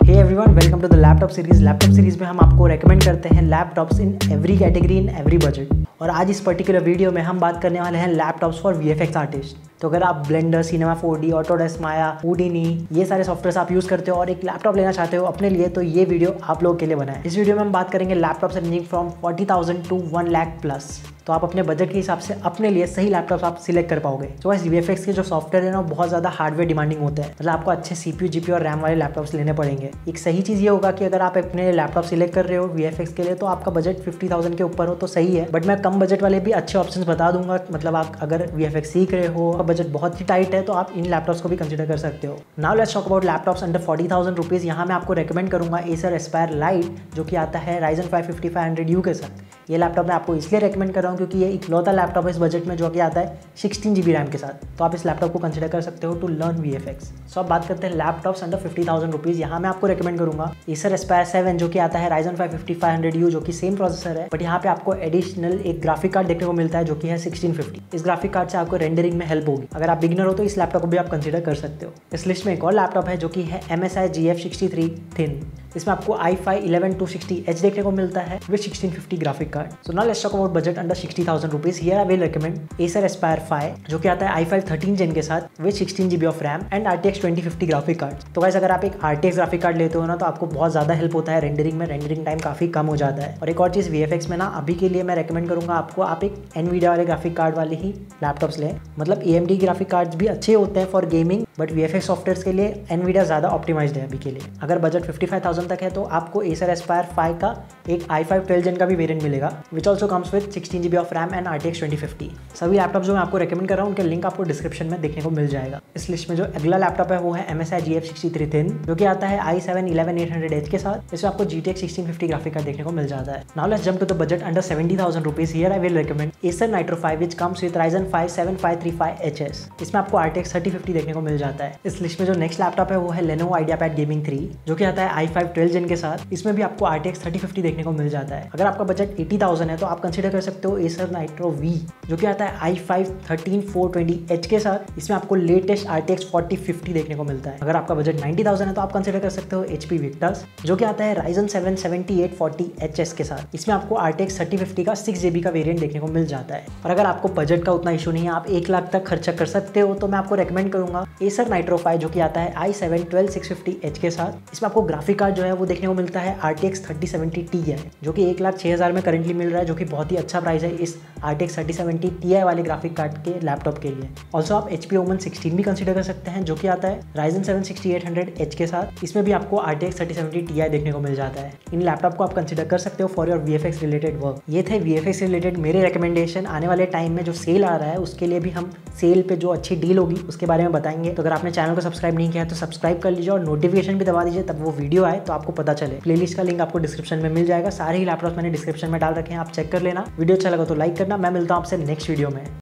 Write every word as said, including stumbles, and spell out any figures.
Hey everyone, welcome to the laptop series. Laptop series में हम आपको रेकमेंड करते हैं laptops in every category in every budget. और आज इस पर्टिकुलर वीडियो में हम बात करने वाले हैं लैपटॉप्स फॉर वीएफएक्स आर्टिस्ट। तो अगर आप Blender, cinema four D, Autodesk, Maya, Houdini ये सारे सॉफ्टवेयर आप यूज़ करते हो और एक लैपटॉप लेना चाहते हो अपने लिए, तो ये वीडियो आप लोगों के लिए बना है। इस वीडियो में हम बात करेंगे laptop ranging from forty thousand to one lakh plus. तो आप अपने बजट के हिसाब से अपने लिए सही लैपटॉप आप सिलेक्ट कर पाओगे। तो इस वीएफएक्स के जो सॉफ्टवेयर है ना, बहुत ज़्यादा हार्डवेयर डिमांडिंग होते हैं। मतलब आपको अच्छे सीपीयू, जीपीयू और रैम वाले लैपटॉप्स लेने पड़ेंगे। एक सही चीज़ ये होगा कि अगर आप अपने लैपटॉप सिलेक्ट कर रहे हो वीएफएक्स के लिए, तो आपका बजट फिफ्टी थाउजेंड के ऊपर हो तो सही है। बट मैं कम बजट वाले भी अच्छे ऑप्शंस बता दूंगा। मतलब आप अगर वीएफएक्स सीख रहे हो, बजट बहुत ही टाइट है, तो आप इन लैपटॉप्स को भी कंसीडर कर सकते हो। Now let's talk about laptops under forty thousand rupees. यहाँ मैं आपको रेकमेंड करूंगा एसर एस्पायर लाइट, जो कि आता है Ryzen five fifty five hundred U के साथ। ये लैपटॉप मैं आपको इसलिए रेकमेंड कर रहा हूँ क्योंकि ये इकलौता लैपटॉप है इस बजट में जो कि आता है सिक्सटीन जीबी रैम के साथ। तो आप इस लैपटॉप को कंसीडर कर सकते हो टू लर्न वीएफएक्स। सो अब बात करते हैं laptops under fifty thousand rupees. यहाँ मैं आपको रेकमेंड करूंगा एसर एस्पायर सेवन, जो कि आता है Ryzen five fifty five hundred U, जो कि सेम प्रोसेसर है। बट यहाँ पे आपको एडिशनल एक ग्राफिक कार्ड देखने को मिलता है जो कि है सिक्सटीन फिफ्टी। इस ग्राफिक कार्ड से आपको रेंडरिंग में हेल्प होगी। अगर आप बिगिनर हो तो इस लैपटॉप को भी आप कंसीडर कर सकते हो। इस लिस्ट में एक और लैपटॉप है जो कि है M S I G F sixty three Thin. इसमें आपको I five eleven two sixty H देखने को मिलता है with sixteen fifty graphic card. So now let's talk about budget under sixty thousand rupees. Here I will recommend Acer Aspire five, जो कि आता है आई फाइव थर्टीन जेन के साथ with sixteen GB of RAM and RTX twenty fifty graphic card. तो guys, अगर आप एक आरटीएक्स ग्राफिक कार्ड लेते हो ना, तो आपको बहुत ज़्यादा हेल्प होता है रेंडरिंग में। रेंडरिंग टाइम काफ़ी कम हो जाता है। और एक और चीज़ वीएफएक्स में ना, अभी के लिए मैं रेकमेंड करूँगा आपको, आप एक एनवीडिया वाले ग्राफिक कार्ड वाले ही लैपटॉप्स लें। मतलब एएमडी ग्राफिक कार्ड्स भी अच्छे होते हैं for gaming, but VFX software के लिए एनवीडिया ज़्यादा ऑप्टिमाइज्ड है अभी के लिए। अगर बजट फिफ्टी फाइव थाउजेंड तक है तो आपको एसर एस्पायर फाइव का एक आई फाइव ट्वेल्व जेन का भी वेरिएंट मिलेगा, which also comes with sixteen GB of RAM and RTX twenty fifty. सभी लैपटॉप जो मैं आपको रेकमेंड कर रहा हूँ उनके लिंक आपको डिस्क्रिप्शन में देखने को मिल जाएगा। इस लिस्ट में जो अगला लैपटॉप है वो है M S I G F sixty three Thin, जो कि आता है I seven eleven eight hundred H के साथ। इसमें आपको G T X sixteen fifty graphic card देखने को मिल जाता है। Now let's jump to the budget under seventy thousand rupees. Here I will recommend Acer Nitro five, which comes with Ryzen five seven five three five H S. इसमें आपको RTX thirty fifty देखने को मिल जाता है। इस list में जो नेक्स्ट लैपटॉप है वो है लेनोवो आइडियापैड गेमिंग थ्री, जो कि आता है आई फाइव ट्वेल्व जेन के साथ। इसमें भी आपको आरटीएक्स थर्टी फिफ्टी देखने को मिल जाता है। अगर आपका बजट एटी थाउजेंड है तो आप कंसीडर कर सकते हो एसर नाइट्रो वी, जो कि आता है I five thirteen four twenty H के साथ। इसमें आपको लेटेस्ट आरटीएक्स फोर्टी फिफ्टी देखने को मिलता है। अगर आपका बजट नाइंटी थाउजेंड है तो आप कंसीडर कर सकते हो एचपी विक्टस, जो कि आता है Ryzen seven seventy eight forty H S के साथ। इसमें आपको आरटीएक्स थर्टी फिफ्टी का सिक्स जीबी का वेरिएंट देखने को मिल जाता है। और अगर आपको बजट का उतना इशू नहीं है, आप एक लाख तक खर्चा कर सकते हो, तो मैं आपको रेकमेंड करूंगा एसर नाइट्रो फाइव, जो कि आता है I seven twelve six fifty H के साथ। इसमें आपको ग्राफिक कार्ड जो है वो देखने को मिलता है आरटीएक्स थर्टी सेवेंटी टी है, जो कि एक लाख छः हज़ार में करंटली मिल रहा है, जो कि बहुत ही अच्छा प्राइस है इस आरटीएक्स थर्टी सेवेंटी टी वाले ग्राफिक कार्ड के लैपटॉप के लिए। ऑल्सो आप एचपी ओमन सिक्सटीन भी कंसीडर कर सकते हैं, जो कि आता है Ryzen seven sixty eight hundred H के साथ। इसमें भी आपको आरटीएक्स थर्टी सेवेंटी टी देखने को मिल जाता है। इन लैपटॉप को आप कंसीडर कर सकते हो for your VFX related work. ये थे वीएफएक्स रिलेटेड मेरे रिकमेंडेशन। आने वाले टाइम में जो सेल आ रहा है उसके लिए भी हम सेल पे जो अच्छी डील होगी उसके बारे में बताएंगे। तो अगर आपने चैनल को सब्सक्राइब नहीं किया है तो सब्सक्राइब कर लीजिए और नोटिफिकेशन भी दबा दीजिए, तब वो वीडियो आए तो आपको पता चले। प्लेलिस्ट का लिंक आपको डिस्क्रिप्शन में मिल जाएगा। सारे ही लैपटॉप मैंने डिस्क्रिप्शन में डाल रखे हैं, आप चेक कर लेना। वीडियो अच्छा लगा तो लाइक करना। मैं मिलता हूँ आपसे नेक्स्ट वीडियो में।